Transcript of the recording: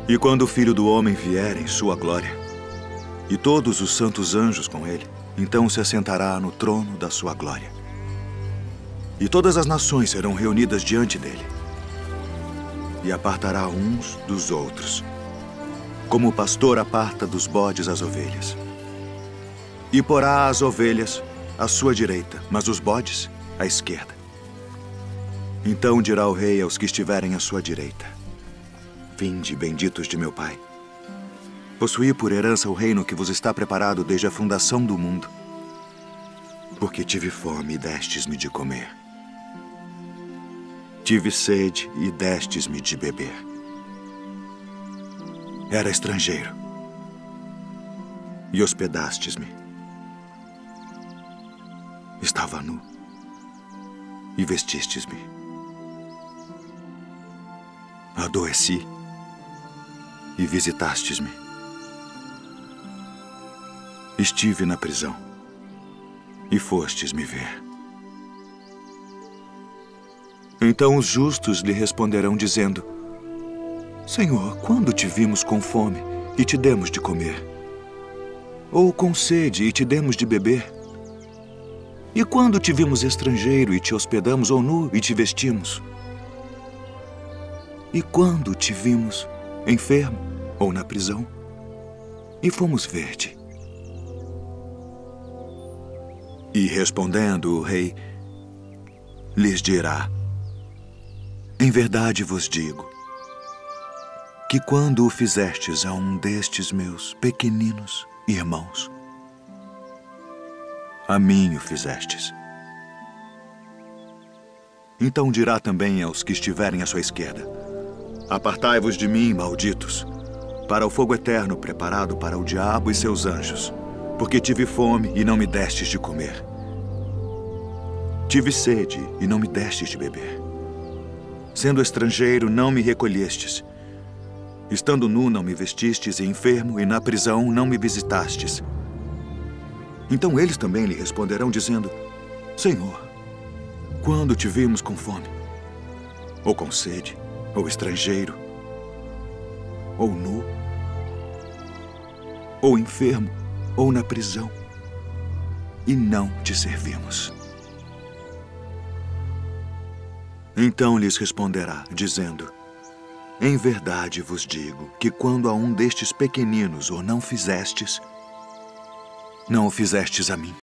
E quando o Filho do Homem vier em sua glória, e todos os santos anjos com ele, então se assentará no trono da sua glória. E todas as nações serão reunidas diante dele. E apartará uns dos outros, como o pastor aparta dos bodes as ovelhas. E porá as ovelhas à sua direita, mas os bodes à esquerda. Então dirá o rei aos que estiverem à sua direita: Vinde, benditos de meu Pai. Possuí por herança o reino que vos está preparado desde a fundação do mundo. Porque tive fome e destes-me de comer. Tive sede e destes-me de beber. Era estrangeiro e hospedastes-me. Estava nu e vestistes-me. Adoeci e visitastes-me. Estive na prisão e fostes me ver. Então os justos lhe responderão dizendo: Senhor, quando te vimos com fome e te demos de comer? Ou com sede e te demos de beber? E quando te vimos estrangeiro e te hospedamos, ou nu e te vestimos? E quando te vimos enfermo ou na prisão e fomos ver-te? E respondendo o rei, lhes dirá: Em verdade vos digo que quando o fizestes a um destes meus pequeninos irmãos, a mim o fizestes. Então dirá também aos que estiverem à sua esquerda: Apartai-vos de mim, malditos, para o fogo eterno preparado para o diabo e seus anjos, porque tive fome e não me destes de comer. Tive sede e não me destes de beber. Sendo estrangeiro, não me recolhestes. Estando nu, não me vestistes, e enfermo, e na prisão, não me visitastes. Então eles também lhe responderão, dizendo: Senhor, quando te vimos com fome, ou com sede, ou estrangeiro, ou nu, ou enfermo, ou na prisão, e não te servimos? Então lhes responderá, dizendo: Em verdade vos digo que quando a um destes pequeninos o não fizestes, não o fizestes a mim.